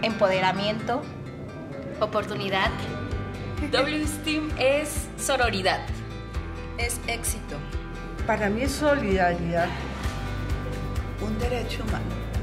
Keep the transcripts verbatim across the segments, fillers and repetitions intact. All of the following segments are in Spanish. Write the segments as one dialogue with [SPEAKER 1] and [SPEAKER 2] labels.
[SPEAKER 1] empoderamiento,
[SPEAKER 2] oportunidad. W STEAM es sororidad.
[SPEAKER 3] Es éxito.
[SPEAKER 4] Para mí es solidaridad.
[SPEAKER 5] Un derecho humano.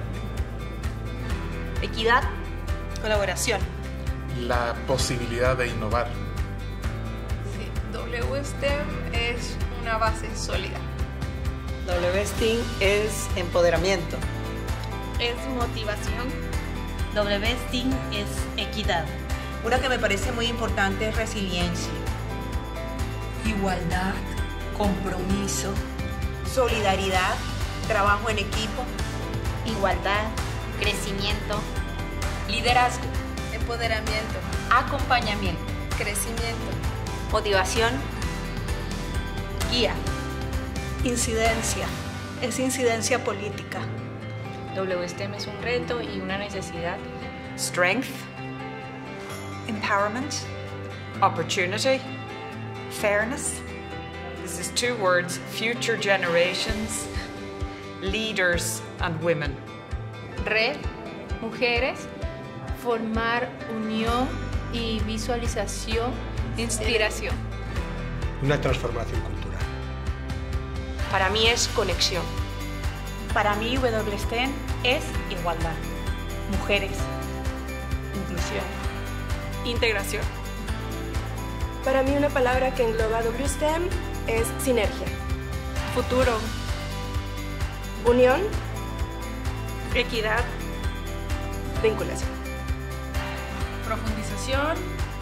[SPEAKER 1] equidad,
[SPEAKER 3] Colaboración.
[SPEAKER 6] La posibilidad de innovar.
[SPEAKER 7] Sí, W STEM es una base sólida.
[SPEAKER 8] W STEAM es empoderamiento.
[SPEAKER 2] Es motivación.
[SPEAKER 1] W STEAM es equidad.
[SPEAKER 9] Una que me parece muy importante es resiliencia.
[SPEAKER 5] Igualdad, compromiso,
[SPEAKER 9] Solidaridad, trabajo en equipo.
[SPEAKER 2] Igualdad, crecimiento,
[SPEAKER 3] Liderazgo.
[SPEAKER 7] Empoderamiento.
[SPEAKER 2] acompañamiento,
[SPEAKER 7] Crecimiento.
[SPEAKER 1] Motivación, guía.
[SPEAKER 10] Incidencia. Es incidencia política.
[SPEAKER 2] W STEM es un reto y una necesidad.
[SPEAKER 11] Strength,
[SPEAKER 3] Empowerment.
[SPEAKER 11] opportunity, fairness. This is two words: future generations, leaders and women.
[SPEAKER 2] Red, mujeres, formar unión y visualización, inspiración.
[SPEAKER 12] Una transformación cultural.
[SPEAKER 3] Para mí es conexión.
[SPEAKER 1] Para mí W STEM es igualdad, mujeres, inclusión,
[SPEAKER 10] Integración.
[SPEAKER 13] Para mí una palabra que engloba W STEM es sinergia.
[SPEAKER 10] Futuro.
[SPEAKER 13] Unión.
[SPEAKER 10] Equidad.
[SPEAKER 13] Vinculación.
[SPEAKER 7] Profundización.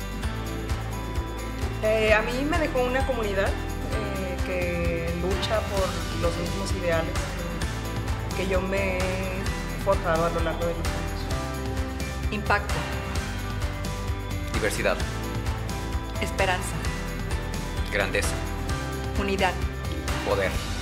[SPEAKER 8] Eh, a mí me dejó una comunidad eh, que lucha por los mismos ideales eh, que yo me he forjado a lo largo de los años.
[SPEAKER 3] Impacto.
[SPEAKER 14] Diversidad,
[SPEAKER 3] Esperanza.
[SPEAKER 14] grandeza,
[SPEAKER 3] Unidad.
[SPEAKER 14] poder.